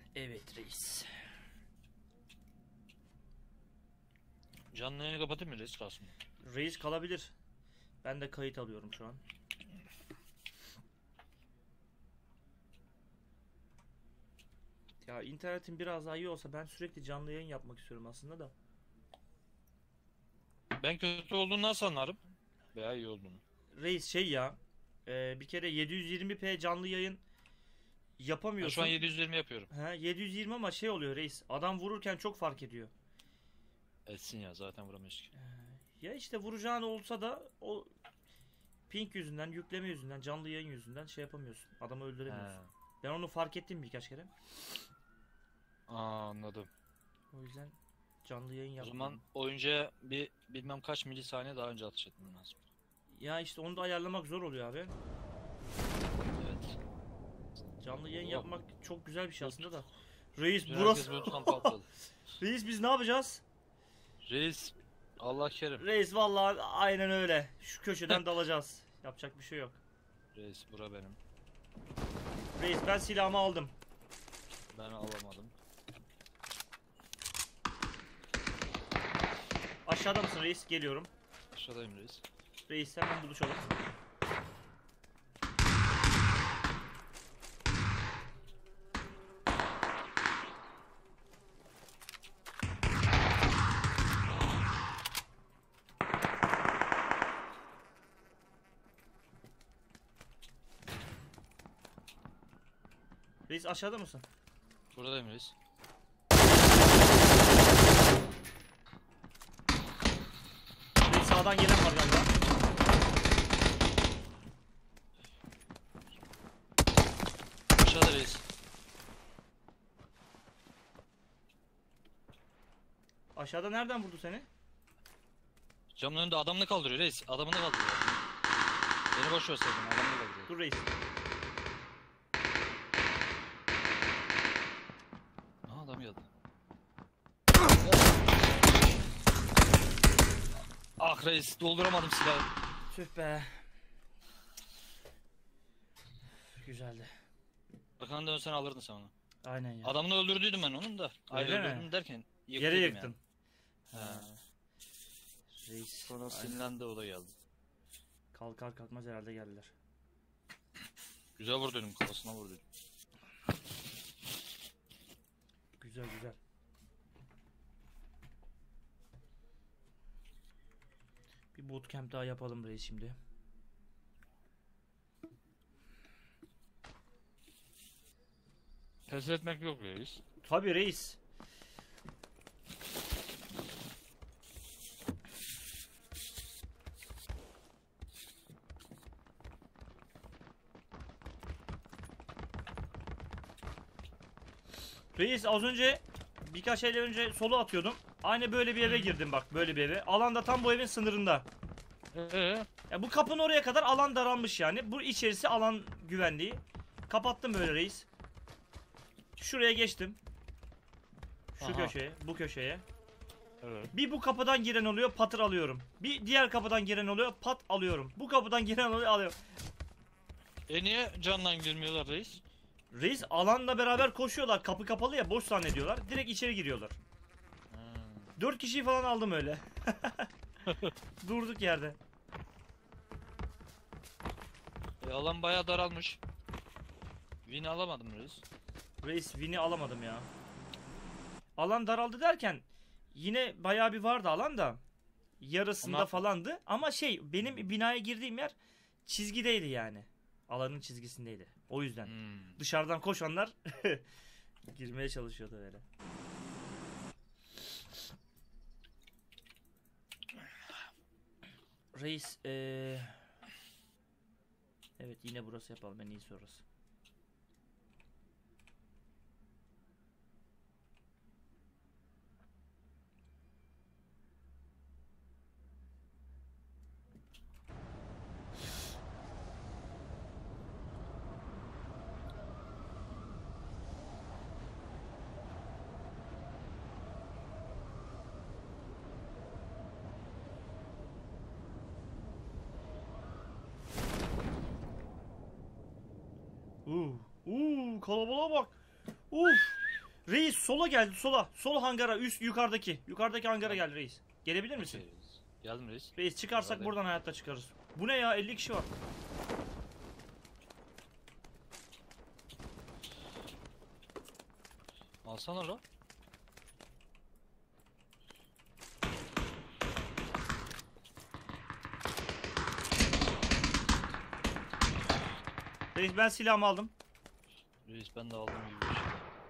Evet reis. Canlı yayını kapatayım mı reis kalsın? Reis kalabilir. Ben de kayıt alıyorum şu an. Ya internetin biraz daha iyi olsa ben sürekli canlı yayın yapmak istiyorum aslında da. Ben kötü olduğunu nasıl anlarım? Veya iyi olduğunu. Reis şey ya. Bir kere 720p canlı yayın Ben yapamıyorsun. şu an 720 yapıyorum. He, 720 ama şey oluyor reis. Adam vururken çok fark ediyor. Etsin ya zaten vuramıyoruz ki. Ya işte vuracağın olsa da o ping yüzünden, yükleme yüzünden, canlı yayın yüzünden şey yapamıyorsun. Adamı öldüremiyorsun. He. Ben onu fark ettim birkaç kere. Anladım. O yüzden canlı yayın O yaptım. zaman oyuncuya bir bilmem kaç milisaniye daha önce atış etmem lazım. Ya işte onu da ayarlamak zor oluyor abi. Evet. Canlı yayın Oh. yapmak çok güzel bir şey aslında da. Reis Dün burası. herkes böyle kampa atladı. Reis biz ne yapacağız? Reis Allah kerim. Reis vallahi aynen öyle. Şu köşeden dalacağız. Yapacak bir şey yok. Reis bura benim. Reis ben silahımı aldım. Ben alamadım. Aşağıda mısın reis? Geliyorum. Aşağıdayım reis. Reis hemen buluşalım. Reis aşağıda mısın? Buradayım reis. Reis sağdan gelen var galiba. Aşağıda reis. Aşağıda nereden vurdu seni? Camın önünde adamını kaldırıyor reis. Adamını kaldırıyor. Beni boş ver sakın. Adamını kaldırıyor. Dur reis. Aa adam geldi. Ah reis dolduramadım silahı. Tüh be. Güzeldi. Arkanı dönsen alırdın sen onu. Aynen ya. Adamını öldürdüydüm ben onun da. Ay Öyle mi? öldürdüm derken Yere yıktın. Yani. He. Reis. Sonra Aynen. sinirlendi o da geldi. Kalkar kalkmaz herhalde geldiler. Güzel vurduydum kafasına vurduydum. Güzel güzel. Bir bootcamp daha yapalım reis şimdi. Pes etmek yok reis. Tabii reis. Reis az önce birkaç ay önce solo atıyordum. Aynı böyle bir eve girdim bak, böyle bir eve. Alan da tam bu evin sınırında. Ya bu kapının oraya kadar alan daralmış yani. Bu içerisi alan güvenliği. Kapattım böyle reis. Şuraya geçtim. Şu Aha. köşeye, bu köşeye. Evet. Bir bu kapıdan giren oluyor, patır alıyorum. Bir diğer kapıdan giren oluyor, pat alıyorum. Bu kapıdan giren oluyor, alıyorum. Niye candan girmiyorlar reis? Reis alanla beraber koşuyorlar. Kapı kapalı ya, boş zannediyorlar. Direkt içeri giriyorlar. 4 kişiyi falan aldım öyle. Durduk yerde. Alan bayağı daralmış. Win alamadım reis. Reis win'i alamadım ya. Alan daraldı derken yine bayağı bir vardı alan da. Yarısında Ama- falandı. Ama şey, benim binaya girdiğim yer çizgideydi yani. Alanın çizgisindeydi. O yüzden. Dışarıdan koşanlar girmeye çalışıyordu öyle. Reis evet yine burası yapalım, en iyisi orası. Kalabalığa bak. Uf. Reis sola geldi, sola. Sol hangara, üst yukarıdaki. Yukarıdaki hangara geldi reis. Gelebilir misin? Okey reis. Geldim reis. Reis çıkarsak Yukarıdayım. buradan hayatta çıkarız. Bu ne ya? 50 kişi var. Alsana la. Reis ben silahımı aldım. Reis ben de aldım gibi bir şey.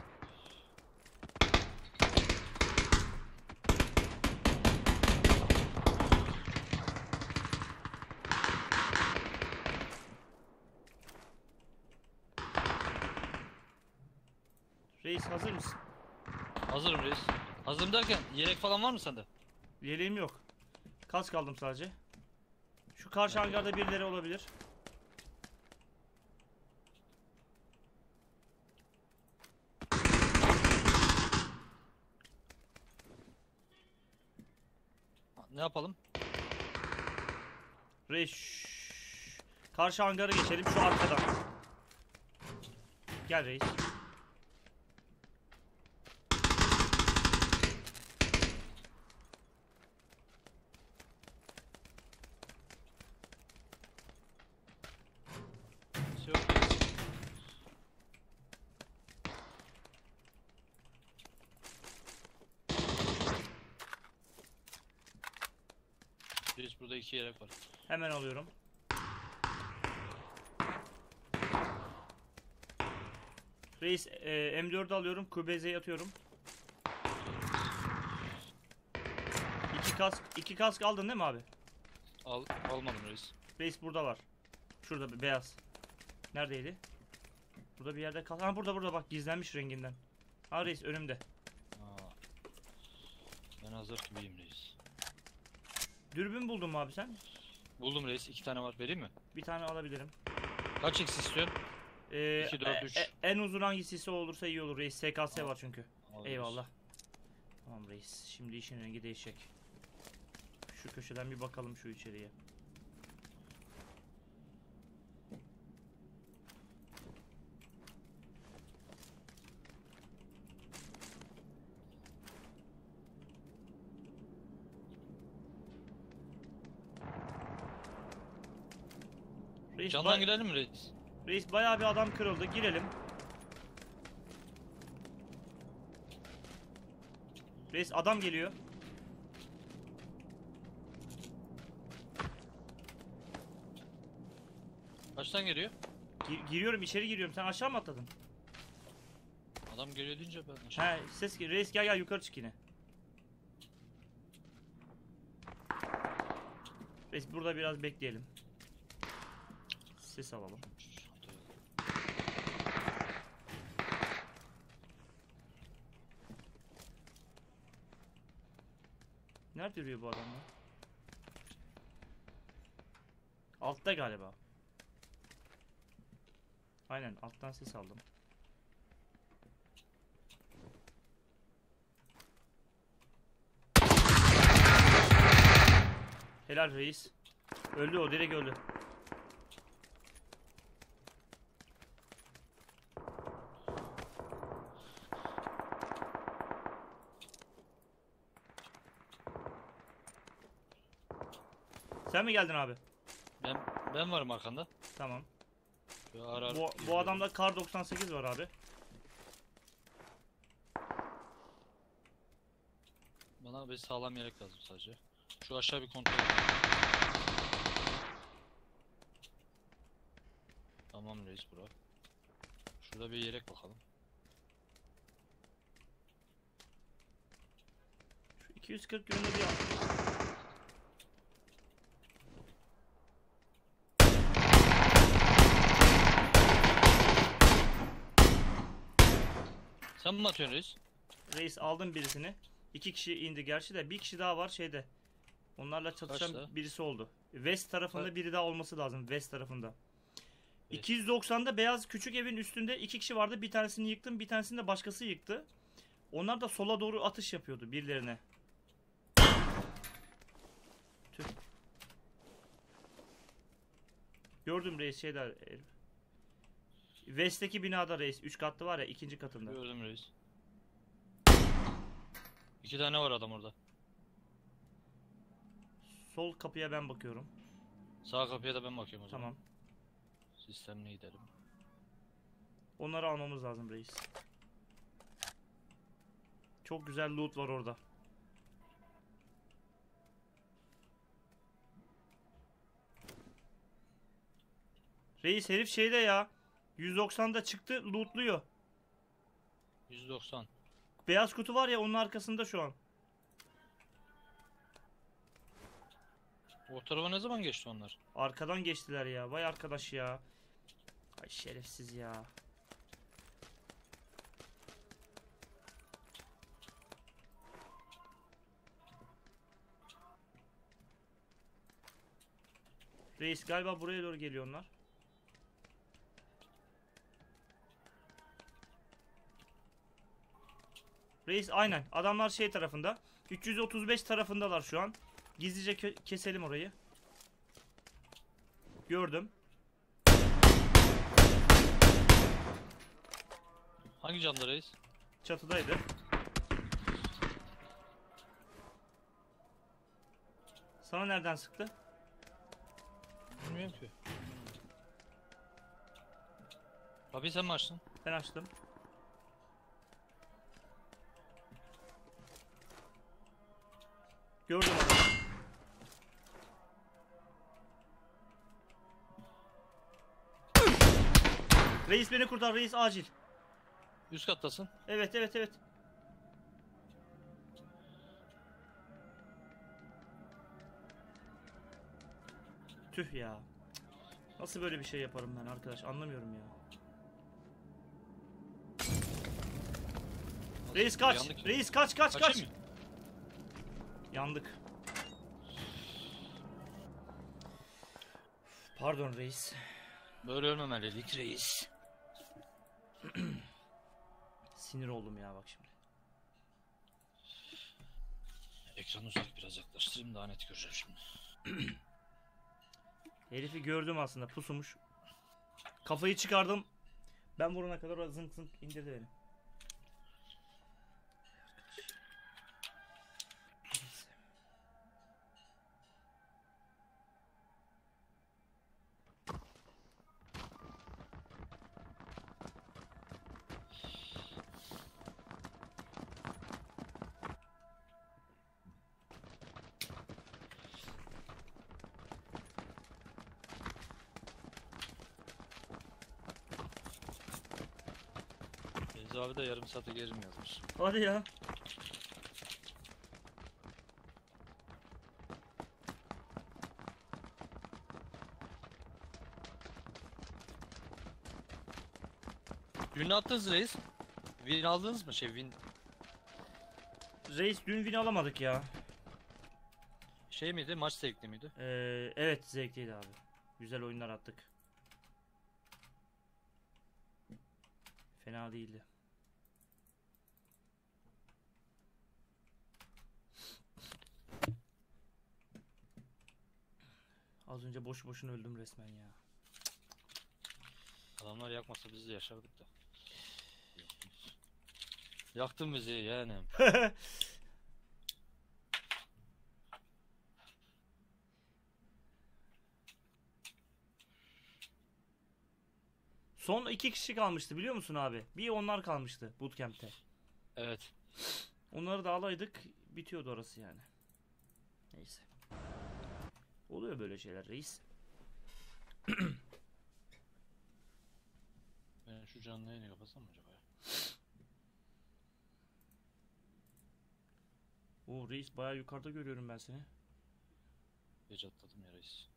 Reis hazır mısın? Hazırım reis. Hazırım derken yelek falan var mı sende? Yeleğim yok. Kask aldım sadece. Şu karşı hangarda birileri olabilir. Ne yapalım? Reis karşı hangara geçelim şu arkadan. Gel reis. Yok reis. Reis burada 2 yelek var. Hemen alıyorum. Reis M4'ü alıyorum. QBZ'yi atıyorum. İki kask aldın değil mi abi? Almadım reis. Reis burada var. Şurada bir beyaz. Neredeydi? Burada bir yerde kal. Ha burada bak gizlenmiş renginden. Ha reis önümde. Aa, ben hazır gibiyim reis. Dürbün buldun mu abi sen? Buldum reis. 2 tane var. Vereyim mi? Bir tane alabilirim. Kaç x istiyorsun? 2, 4, 3. En uzun hangisi olursa iyi olur reis. SKS var çünkü. Al reis. Eyvallah. Tamam reis. Şimdi işin rengi değişecek. Şu köşeden bir bakalım şu içeriye. Reis, Candan girelim mi reis? reis bayağı bir adam kırıldı. Girelim. Reis adam geliyor. Kaçtan geliyor? Giriyorum içeri giriyorum. Sen aşağı mı atladın? Adam geliyor deyince ben aşağı. He ses reis gel yukarı çık yine. Reis burada biraz bekleyelim. Ses alalım. Nerede yürüyor bu adamlar? Altta galiba. Aynen alttan ses aldım. Helal reis. Öldü o direkt öldü. Sen mi geldin abi? Ben varım arkanda. Tamam. Böyle ara ara Bu geliyorum. adamda kar 98 var abi. Bana bir sağlam yelek lazım sadece. Şu aşağı bir kontrol edeyim. Tamam reis bura. Şurada bir yelek bakalım. Şu 240 yönünde bir al. Sen mi atıyorsun reis? Reis aldım birisini. 2 kişi indi gerçi de bir kişi daha var şeyde. Onlarla çatışan Kaçta? birisi oldu. West tarafında biri daha olması lazım. West tarafında. Evet. 290'da beyaz küçük evin üstünde 2 kişi vardı. Bir tanesini yıktım, bir tanesini de başkası yıktı. Onlar da sola doğru atış yapıyordu birilerine. Tüh. Gördüm reis şeyler. West'teki binada reis 3 katlı var ya ikinci katında. Gördüm reis. 2 tane var adam orada. Sol kapıya ben bakıyorum. Sağ kapıya da ben bakıyorum o zaman. Tamam. Sistemle gidelim. Onları almamız lazım reis. Çok güzel loot var orada. Reis herif şeyde ya. 190'da çıktı, lootluyor. 190. Beyaz kutu var ya, onun arkasında şu an. O tarafa ne zaman geçti onlar? Arkadan geçtiler ya. Vay arkadaş ya. Ay şerefsiz ya. Reis galiba buraya doğru geliyorlar. Reis aynen. Adamlar şey tarafında. 335 tarafındalar şu an. Gizlice keselim orayı. Gördüm. Hangi camda reis? Çatıdaydı. Sana nereden sıktı? Bilmiyorum ki. Abi sen mi açtın? Ben açtım. Gördüm adamı. Reis beni kurtar, reis acil. Üst kattasın. Evet evet evet. Tüh ya. Nasıl böyle bir şey yaparım ben arkadaş, anlamıyorum ya. Reis kaç. Yandık. Reis kaç kaç kaç. Kaçayım mı? Yandık. Pardon reis. Böyle ölmemeliydik reis. Sinir oldum ya bak şimdi. Ekranı uzak biraz yaklaştırayım daha net göreceğim şimdi. Herifi gördüm aslında, pusumuş. Kafayı çıkardım. Ben vurana kadar o zınk zınk indirdi beni. Neyse. Feyzi abi de yarım saate gelirim yazmış. Hadi ya. Dün ne attınız reis? Win aldınız mı? Win Reis dün win alamadık ya. şey miydi? Maç zevkli miydi? Evet zevkliydi abi. Güzel oyunlar attık. Fena değildi. Az önce boşu boşuna öldüm resmen ya. Adamlar yakmasa biz de yaşardık da. Yaktın bizi yani. Son 2 kişi kalmıştı biliyor musun abi? Bir onlar kalmıştı bootcamp'te. Evet. Onları da alaydık, bitiyordu orası yani. Neyse. Oluyor böyle şeyler reis. Ben şu canlı yayını kapatsam mı acaba ya? Oo reis bayağı yukarıda görüyorum ben seni. Gece atladım ya reis.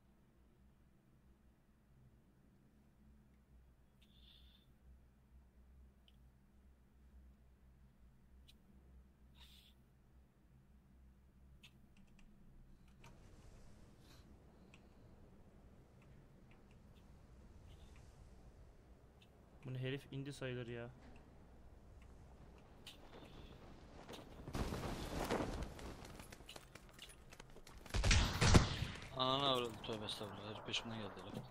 Bu ne, herif indi sayılır ya. Ananı avradı, tövbe estağfurullah. Herif peşimden geldi lan.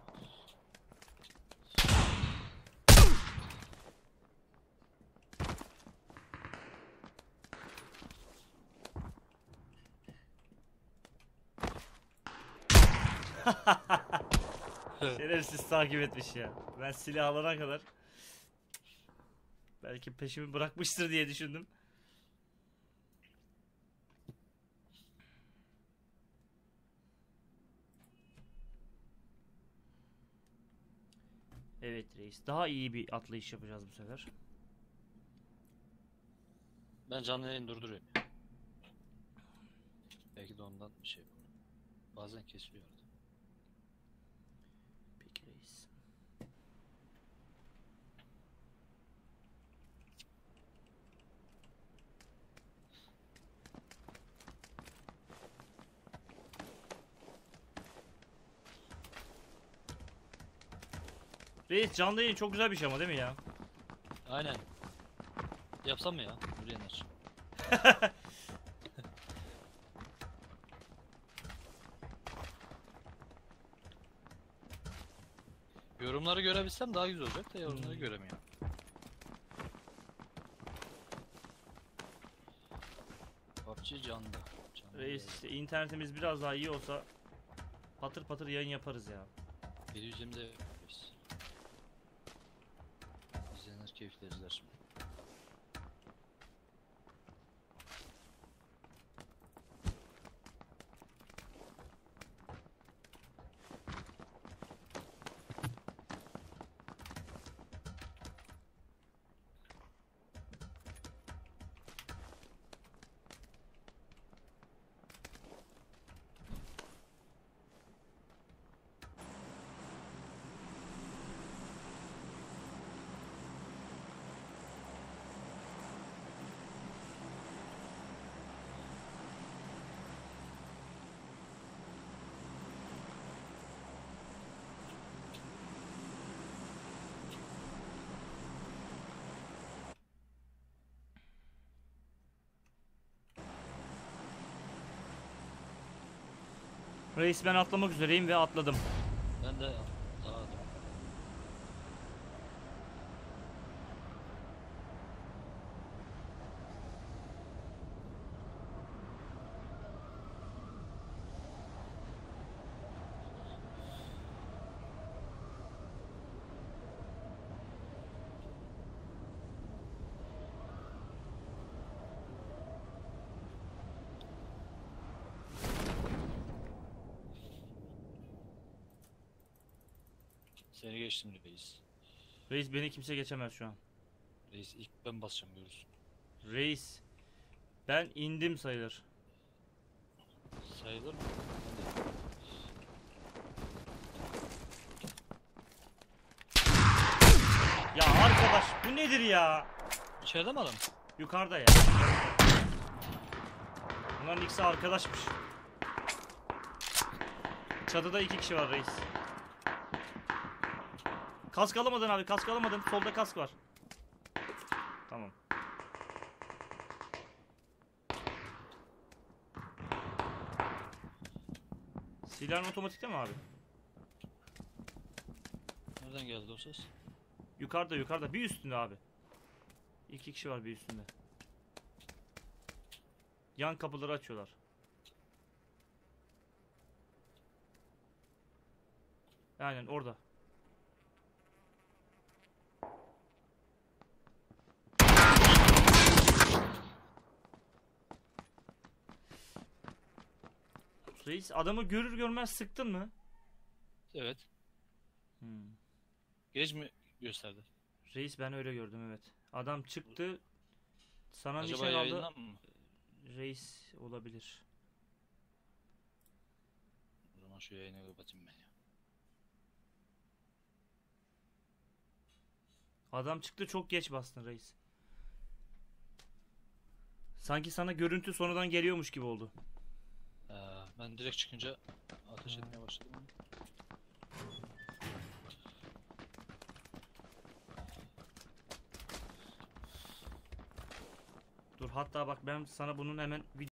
Şerefsiz takip etmiş ya. Ben silah alana kadar belki peşimi bırakmıştır diye düşündüm. Evet reis. Daha iyi bir atlayış yapacağız bu sefer. Ben canlı yayını durduruyorum. Belki de ondan bir şey yapalım. Bazen kesiliyor arada. Peki reis. Reis canlı yayın çok güzel bir şey ama değil mi ya? Aynen. Yapsam mı ya? Buraya aç. Yorumları görebilsem daha güzel olacak da yorumları göremiyorum. PUBG canlı. Reis işte internetimiz biraz daha iyi olsa patır patır yayın yaparız ya. 720'de yapıyoruz. İzleyenler keyifle izler şimdi. Reis ben atlamak üzereyim ve atladım. Ben de daha seni geçtim reis. Reis beni kimse geçemez şu an. Reis ilk ben basacağım görürsün. Reis ben indim sayılır. Sayılır mı? Ya arkadaş bu nedir ya? İçeride mi adam? Yukarıda ya. Bunların ikisi arkadaşmış. Çatıda 2 kişi var reis. Kask alamadın abi, kask alamadın. Solda kask var. Tamam. Silahın otomatikte mi abi? Nereden geldi o ses? Yukarıda yukarıda. Bir üstünde abi. 2 kişi var bir üstünde. Yan kapıları açıyorlar. Aynen orada. Reis adamı görür görmez sıktın mı? Evet. Hmm. Geç mi gösterdi? Reis ben öyle gördüm evet. Adam çıktı. Sana Acaba nişan aldı. yayından mı? Reis olabilir. O zaman şu yayını kapatayım ben ya. Adam çıktı çok geç bastın reis. Sanki sana görüntü sonradan geliyormuş gibi oldu. Ben direkt çıkınca ateş etmeye başladım. Dur hatta bak ben sana bunun hemen